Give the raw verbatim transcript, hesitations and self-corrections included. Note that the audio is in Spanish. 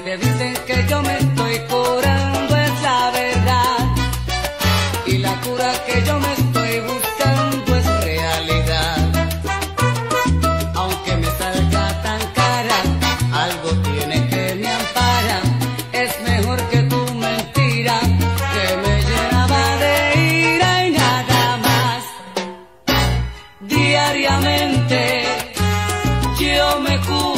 te dicen que yo me estoy curando es la verdad, y la cura que yo me estoy buscando es realidad. Aunque me salga tan cara, algo tiene que me ampara. Es mejor que tu mentira, que me llenaba de ira y nada más. Diariamente yo me curo